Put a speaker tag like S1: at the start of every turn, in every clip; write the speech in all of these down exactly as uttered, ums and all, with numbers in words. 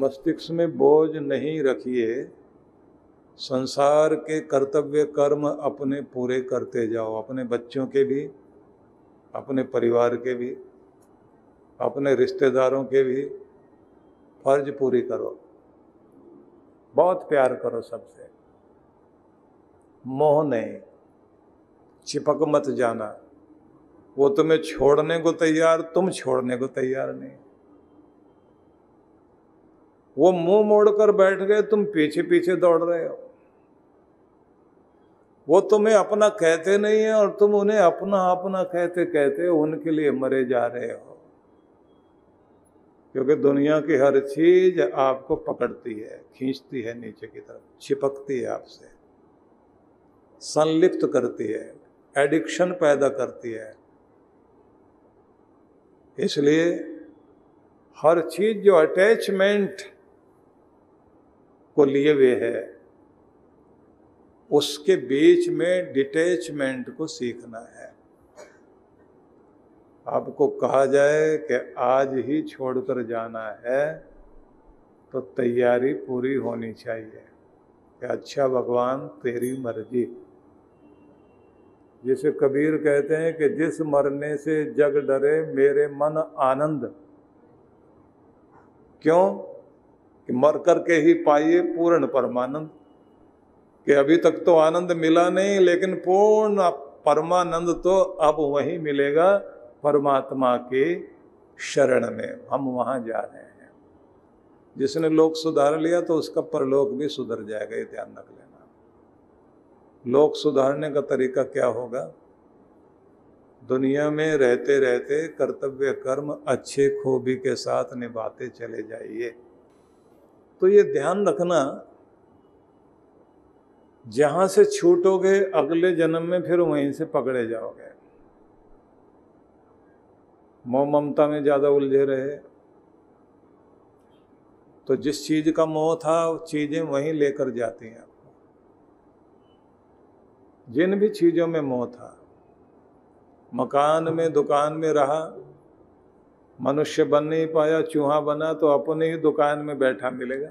S1: मस्तिष्क में बोझ नहीं रखिए, संसार के कर्तव्य कर्म अपने पूरे करते जाओ, अपने बच्चों के भी, अपने परिवार के भी, अपने रिश्तेदारों के भी फर्ज पूरी करो। बहुत प्यार करो सबसे, मोह नहीं, चिपक मत जाना। वो तुम्हें छोड़ने को तैयार, तुम छोड़ने को तैयार नहीं। वो मुंह मोड़कर बैठ गए, तुम पीछे पीछे दौड़ रहे हो। वो तुम्हें अपना कहते नहीं है और तुम उन्हें अपना अपना कहते कहते उनके लिए मरे जा रहे हो। क्योंकि दुनिया की हर चीज आपको पकड़ती है, खींचती है नीचे की तरफ, चिपकती है आपसे, संलिप्त करती है, एडिक्शन पैदा करती है। इसलिए हर चीज जो अटैचमेंट को लिए हुए है, उसके बीच में डिटैचमेंट को सीखना है। आपको कहा जाए कि आज ही छोड़कर जाना है, तो तैयारी पूरी होनी चाहिए कि अच्छा भगवान तेरी मर्जी। जिसे कबीर कहते हैं कि जिस मरने से जग डरे मेरे मन आनंद। क्यों? कि मर करके ही पाइए पूर्ण परमानंद। कि अभी तक तो आनंद मिला नहीं, लेकिन पूर्ण परमानंद तो अब वहीं मिलेगा, परमात्मा के शरण में। हम वहां जा रहे हैं। जिसने लोक सुधार लिया तो उसका परलोक भी सुधर जाएगा, ये ध्यान रख लेना। लोक सुधारने का तरीका क्या होगा? दुनिया में रहते रहते कर्तव्य कर्म अच्छे खूबी के साथ निभाते चले जाइए। तो ये ध्यान रखना, जहां से छूटोगे अगले जन्म में फिर वहीं से पकड़े जाओगे। मोह ममता में ज्यादा उलझे रहे तो जिस चीज का मोह था वो चीजें वहीं लेकर जाती हैं आपको। जिन भी चीजों में मोह था, मकान में, दुकान में रहा, मनुष्य बन नहीं पाया, चूहा बना तो अपने ही दुकान में बैठा मिलेगा।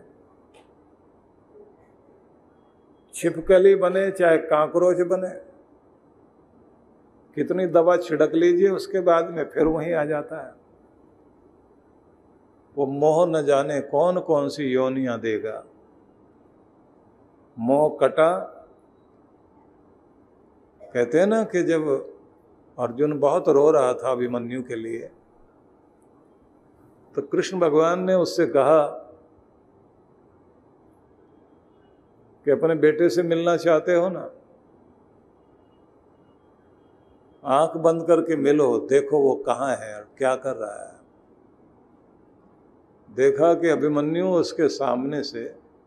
S1: छिपकली बने चाहे कांकरोच बने, कितनी दवा छिड़क लीजिए उसके बाद में फिर वहीं आ जाता है। वो मोह न जाने कौन कौन सी योनियां देगा। मोह कटा, कहते हैं ना कि जब अर्जुन बहुत रो रहा था अभिमन्यु के लिए, तो कृष्ण भगवान ने उससे कहा कि अपने बेटे से मिलना चाहते हो ना, आंख बंद करके मिलो, देखो वो कहाँ है और क्या कर रहा है। देखा कि अभिमन्यु उसके सामने से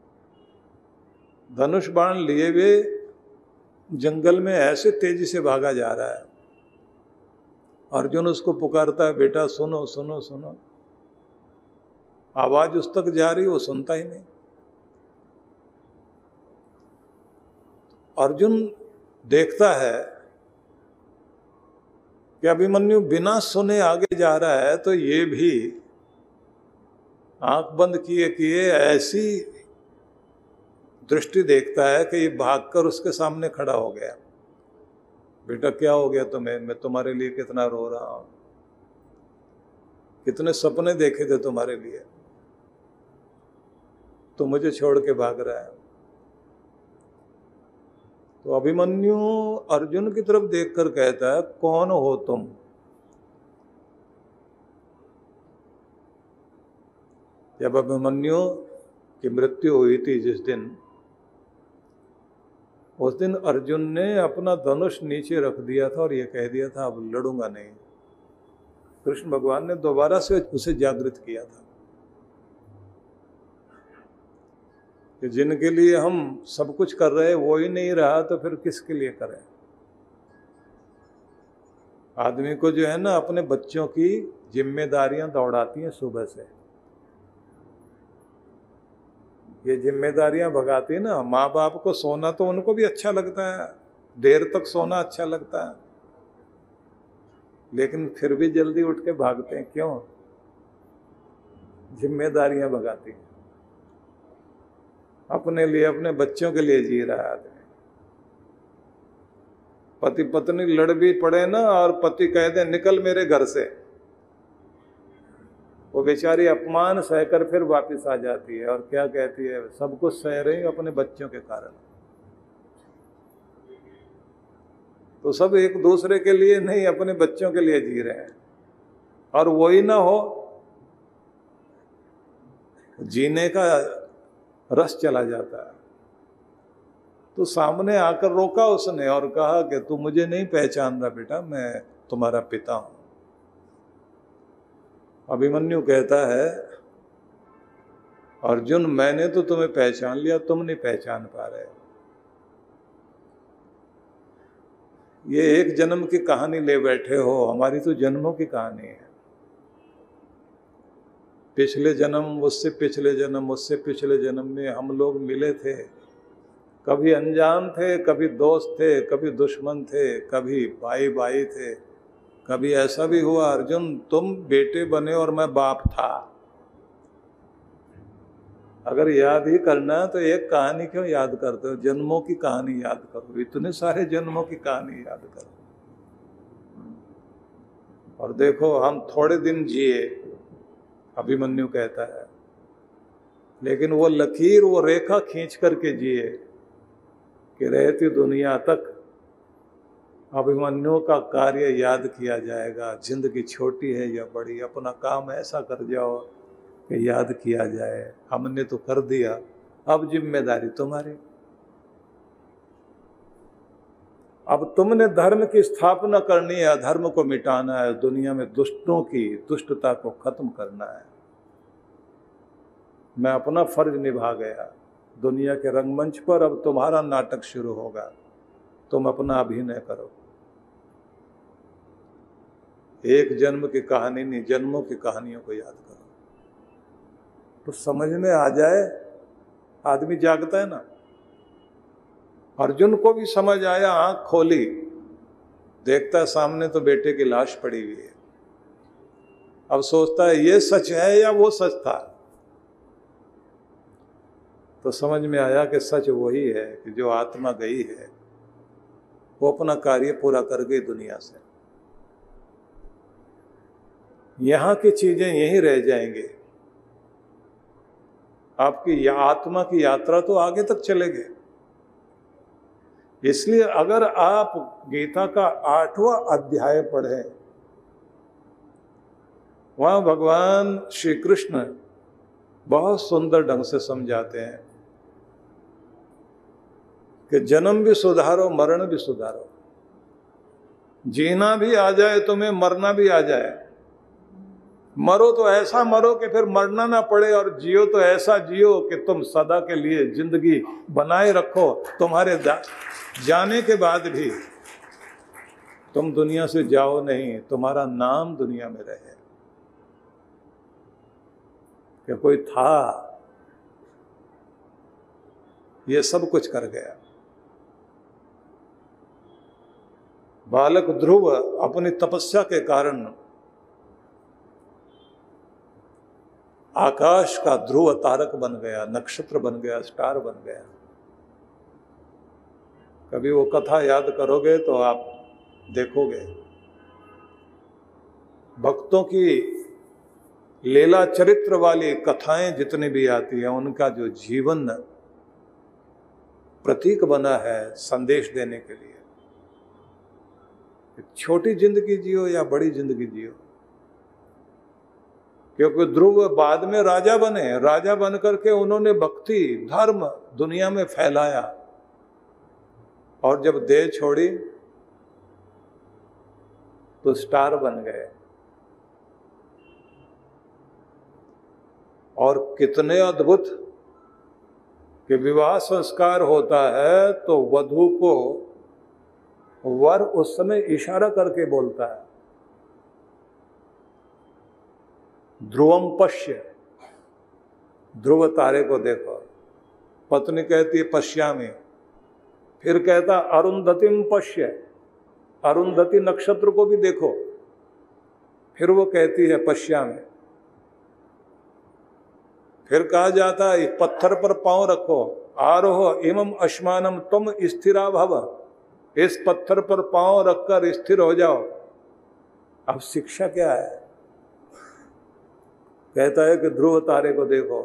S1: धनुष बाण लिए हुए जंगल में ऐसे तेजी से भागा जा रहा है। अर्जुन उसको पुकारता है, बेटा सुनो सुनो सुनो। आवाज उस तक जा रही, वो सुनता ही नहीं। अर्जुन देखता है कि अभिमन्यु बिना सुने आगे जा रहा है, तो ये भी आंख बंद किए किए ऐसी दृष्टि देखता है कि ये भागकर उसके सामने खड़ा हो गया। बेटा क्या हो गया तुम्हें? मैं तुम्हारे लिए कितना रो रहा हूं, कितने सपने देखे थे तुम्हारे लिए, तो मुझे छोड़ के भाग रहा है। तो अभिमन्यु अर्जुन की तरफ देखकर कहता है, कौन हो तुम? जब अभिमन्यु की मृत्यु हुई थी जिस दिन, उस दिन अर्जुन ने अपना धनुष नीचे रख दिया था और ये कह दिया था अब लड़ूंगा नहीं। कृष्ण भगवान ने दोबारा से उसे जागृत किया था कि जिनके लिए हम सब कुछ कर रहे वो ही नहीं रहा तो फिर किसके लिए करें। आदमी को जो है ना अपने बच्चों की जिम्मेदारियां दौड़ाती हैं सुबह से। ये जिम्मेदारियां भगाती है ना। माँ बाप को सोना तो उनको भी अच्छा लगता है, देर तक सोना अच्छा लगता है, लेकिन फिर भी जल्दी उठ के भागते हैं। क्यों? जिम्मेदारियां भगाती हैं। अपने लिए, अपने बच्चों के लिए जी रहा है आदमी। पति पत्नी लड़ भी पड़े ना और पति कह दे निकल मेरे घर से, वो बेचारी अपमान सहकर फिर वापस आ जाती है और क्या कहती है, सब कुछ सह रही अपने बच्चों के कारण। तो सब एक दूसरे के लिए नहीं, अपने बच्चों के लिए जी रहे हैं। और वही ना हो, जीने का रस चला जाता है। तो सामने आकर रोका उसने और कहा कि तू मुझे नहीं पहचान रहा बेटा, मैं तुम्हारा पिता हूं। अभिमन्यु कहता है अर्जुन मैंने तो तुम्हें पहचान लिया, तुम नहीं पहचान पा रहे। ये एक जन्म की कहानी ले बैठे हो, हमारी तो जन्मों की कहानी है। पिछले जन्म, उससे पिछले जन्म, उससे पिछले जन्म में हम लोग मिले थे। कभी अनजान थे, कभी दोस्त थे, कभी दुश्मन थे, कभी भाई भाई थे। कभी ऐसा भी हुआ अर्जुन तुम बेटे बने और मैं बाप था। अगर याद ही करना है तो एक कहानी क्यों याद करते हो, जन्मों की कहानी याद करो, इतने सारे जन्मों की कहानी याद करो। और देखो हम थोड़े दिन जिए, अभिमन्यु कहता है, लेकिन वो लकीर, वो रेखा खींच करके जिए कि रहती दुनिया तक अभिमन्यु का कार्य याद किया जाएगा। जिंदगी छोटी है या बड़ी, अपना काम ऐसा कर जाओ कि याद किया जाए। हमने तो कर दिया, अब जिम्मेदारी तुम्हारी। अब तुमने धर्म की स्थापना करनी है, अधर्म को मिटाना है, दुनिया में दुष्टों की दुष्टता को खत्म करना है। मैं अपना फर्ज निभा गया दुनिया के रंगमंच पर, अब तुम्हारा नाटक शुरू होगा, तुम अपना अभिनय करो। एक जन्म की कहानी नहीं, जन्मों की कहानियों को याद करो तो समझ में आ जाए, आदमी जागता है ना। अर्जुन को भी समझ आया, आंख खोली, देखता है सामने तो बेटे की लाश पड़ी हुई है। अब सोचता है ये सच है या वो सच था। तो समझ में आया कि सच वही है कि जो आत्मा गई है वो अपना कार्य पूरा कर गई दुनिया से। यहां की चीजें यहीं रह जाएंगी, आपकी या आत्मा की यात्रा तो आगे तक चलेगी। इसलिए अगर आप गीता का आठवां अध्याय पढ़ें, वहां भगवान श्री कृष्ण बहुत सुंदर ढंग से समझाते हैं कि जन्म भी सुधारो, मरण भी सुधारो। जीना भी आ जाए तुम्हें, मरना भी आ जाए। मरो तो ऐसा मरो कि फिर मरना ना पड़े, और जियो तो ऐसा जियो कि तुम सदा के लिए जिंदगी बनाए रखो। तुम्हारे जाने के बाद भी तुम दुनिया से जाओ नहीं, तुम्हारा नाम दुनिया में रहे कि कोई था, ये सब कुछ कर गया। बालक ध्रुव अपनी तपस्या के कारण आकाश का ध्रुव तारक बन गया, नक्षत्र बन गया, स्टार बन गया। कभी वो कथा याद करोगे तो आप देखोगे भक्तों की लीला चरित्र वाली कथाएं जितनी भी आती हैं, उनका जो जीवन प्रतीक बना है संदेश देने के लिए, छोटी जिंदगी जियो या बड़ी जिंदगी जियो। क्योंकि ध्रुव बाद में राजा बने, राजा बन करके उन्होंने भक्ति धर्म दुनिया में फैलाया, और जब देह छोड़ी तो स्टार बन गए। और कितने अद्भुत कि विवाह संस्कार होता है तो वधू को वर उस समय इशारा करके बोलता है, ध्रुवम पश्य, ध्रुव तारे को देखो। पत्नी कहती है पश्यामि, फिर कहता अरुंधतिम पश्य, अरुंधति नक्षत्र को भी देखो। फिर वो कहती है पश्यामि। फिर कहा जाता है पत्थर पर पांव रखो, आरोह एवं अश्मानम तुम स्थिरा भव, इस पत्थर पर पांव रखकर स्थिर हो जाओ। अब शिक्षा क्या है? कहता है कि ध्रुव तारे को देखो,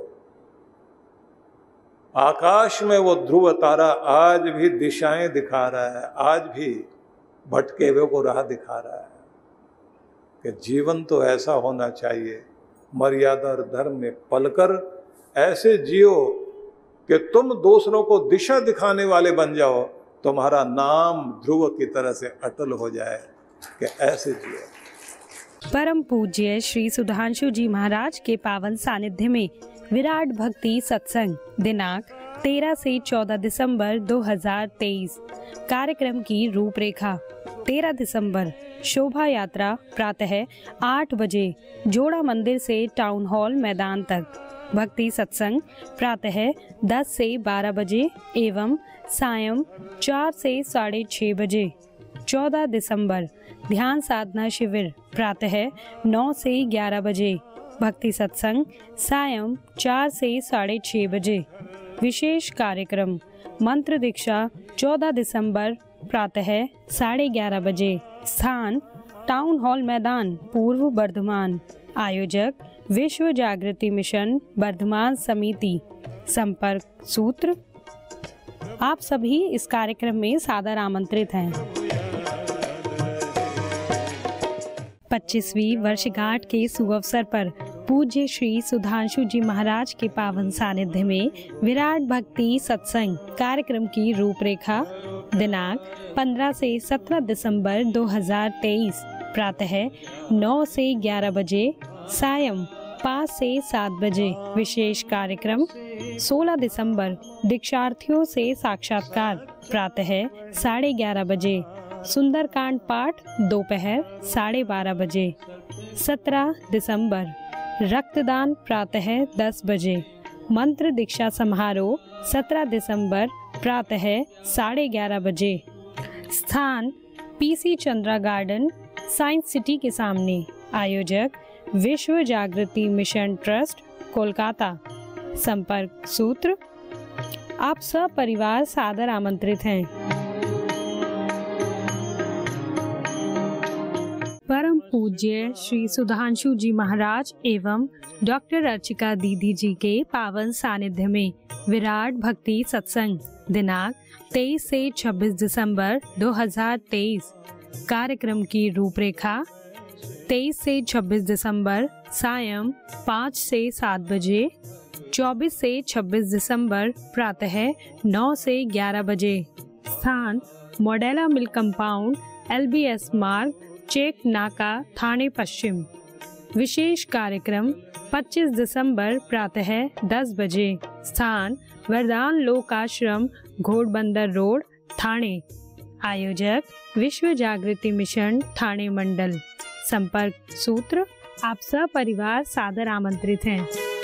S1: आकाश में वो ध्रुव तारा आज भी दिशाएं दिखा रहा है, आज भी भटके हुए को राह दिखा रहा है कि जीवन तो ऐसा होना चाहिए, मर्यादा और धर्म में पलकर ऐसे जियो कि तुम दूसरों को दिशा दिखाने वाले बन जाओ, तुम्हारा नाम ध्रुव की तरह से अटल हो जाए कि ऐसे जियो।
S2: परम पूज्य श्री सुधांशु जी महाराज के पावन सानिध्य में विराट भक्ति सत्संग दिनांक तेरह से चौदह दिसंबर दो हज़ार तेईस। कार्यक्रम की रूपरेखा। तेरह दिसंबर शोभा यात्रा प्रातः आठ बजे जोड़ा मंदिर से टाउन हॉल मैदान तक। भक्ति सत्संग प्रातः दस से बारह बजे एवं सायं चार से साढ़े छः बजे। चौदह दिसंबर ध्यान साधना शिविर प्रातः नौ से ग्यारह बजे। भक्ति सत्संग सायं चार से साढ़े छः बजे। विशेष कार्यक्रम मंत्र दीक्षा चौदह दिसंबर प्रातः साढ़े ग्यारह बजे। स्थान टाउन हॉल मैदान पूर्व बर्धमान। आयोजक विश्व जागृति मिशन बर्धमान समिति। संपर्क सूत्र। आप सभी इस कार्यक्रम में सादर आमंत्रित हैं। पच्चीसवीं वर्षगांठ के सुअवसर पर पूज्य श्री सुधांशु जी महाराज के पावन सानिध्य में विराट भक्ति सत्संग कार्यक्रम की रूपरेखा। दिनांक पंद्रह से सत्रह दिसंबर दो हज़ार तेईस प्रातः नौ से ग्यारह बजे, सायं पाँच से सात बजे। विशेष कार्यक्रम सोलह दिसंबर दीक्षार्थियों से साक्षात्कार प्रातः साढ़े ग्यारह बजे। सुंदरकांड पाठ दोपहर साढ़े बारह बजे। सत्रह दिसंबर रक्तदान प्रातः दस बजे। मंत्र दीक्षा समारोह सत्रह दिसंबर प्रातः साढ़े ग्यारह बजे। स्थान PC Chandra garden science city के सामने। आयोजक विश्व जागृति मिशन ट्रस्ट कोलकाता। संपर्क सूत्र। आप सब परिवार सादर आमंत्रित हैं। परम पूज्य श्री सुधांशु जी महाराज एवं डॉक्टर अर्चिका दीदी जी के पावन सानिध्य में विराट भक्ति सत्संग दिनांक तेईस से छब्बीस दिसंबर दो हज़ार तेईस। कार्यक्रम की रूपरेखा। तेईस से छब्बीस दिसंबर सायं पाँच से सात बजे। चौबीस से छब्बीस दिसंबर प्रातः नौ से ग्यारह बजे। स्थान Modella mill compound, L B S मार्ग, चेक नाका, थाने पश्चिम। विशेष कार्यक्रम पच्चीस दिसंबर प्रातः दस बजे। स्थान वरदान लोक आश्रम, घोड़बंदर रोड, थाने। आयोजक विश्व जागृति मिशन थाने मंडल। संपर्क सूत्र। आप सब परिवार सादर आमंत्रित हैं।